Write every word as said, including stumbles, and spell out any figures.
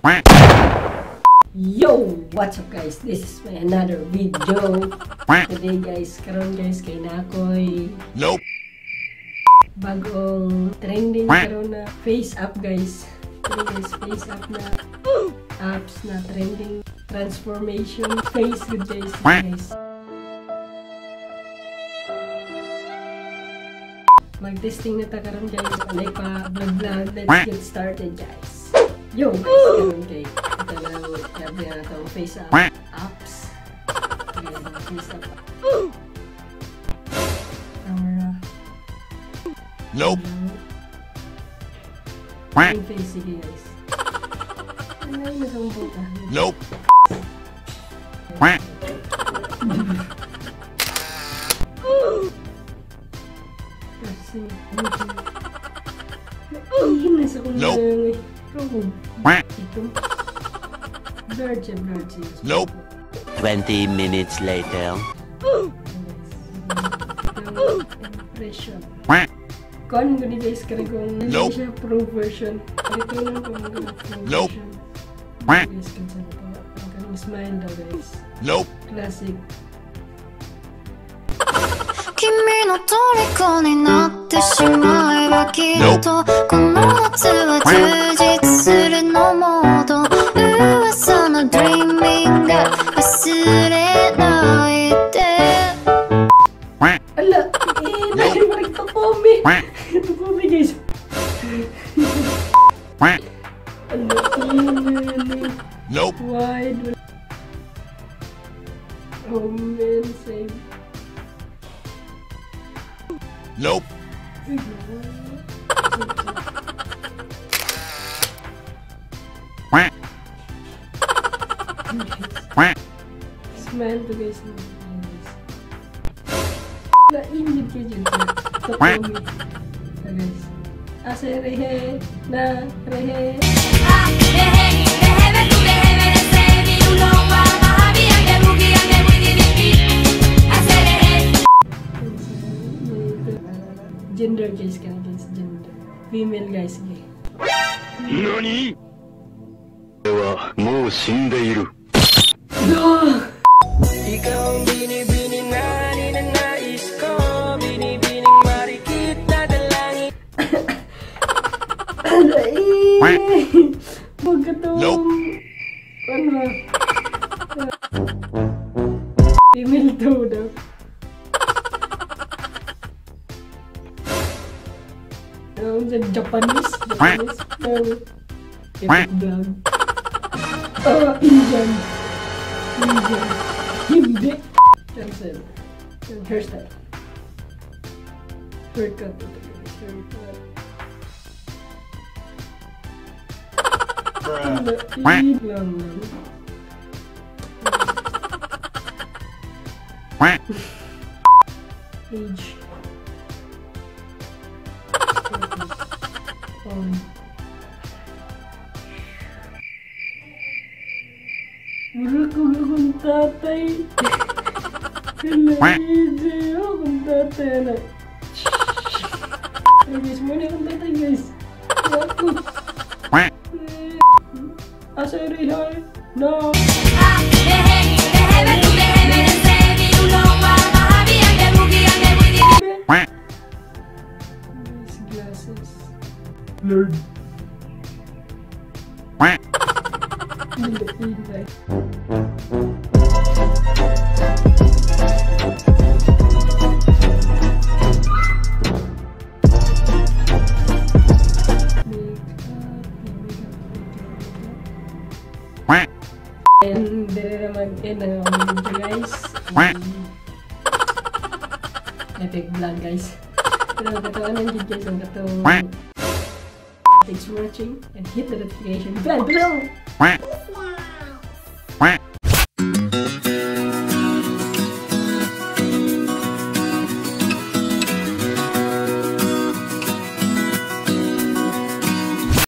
Yo! What's up guys? This is my another video. Today guys, karon guys kay nakoy Nope. bagong trending karon na Faceapp guys. Ito guys, Faceapp na apps na trending transformation face good guys. guys. Mag-testing na ta karon guys. Anay pa vlog-vlog. Let's get started guys. Yo guys, karon kay ito lang sabi na itong Faceapp apps. Ayan, Faceapp. Camera. Nope. Yung face, sige guys. Ano yung nasambot ah? Nope. Kasi, naiin na sa kong nangangay. Ito. Blurred siya, blurred siya. Nope. twenty minutes later. Impression. Kon mo ni guys kaya kung hindi Nope. siya pro version. Ito lang kung mga pro Nope. version. Guys, kansa na po. Ang smile daw guys. Nope. Classic. 君の虜になってしまえばきっとこの夏は充実するのモード噂のドリーミング忘れないで Ala! Eh! Dahil mo nagtakomi! Nagtakomi guys! Ala! Eh! Nope. Wide! Oh man, save! Nope. Smile to guys. Nainggit kayo dyan sa Tokomi. Guys. Ase rehe na rehe. Gender guys ka guys, gender. Female guys gay. Nani? 俺はもう死んでいる。 No! Ikaw ang binibining na ninanais ko, binibining marikit na dalangin. Ano eh? Huwag ka to. Nope. Ano? Female to daw. Ang sa Japanese, Japanese, um, epic vlog. Ah, Indian. Indian. Hindi. Cancel. Hairstyle. Haircut. Haircut. Naig lang lang. Age. On. Wala ko akong tatay. Kalaid akong tatay na. Ay guys, muna akong tatay guys. Ako. Asa rihay? No. These glasses. Lord. Hindi, hindi. And dire naman end ang aming video guys. Epic vlog guys. Pero katuan ng video guys ang katong. Thanks for watching and hit the notification bell below.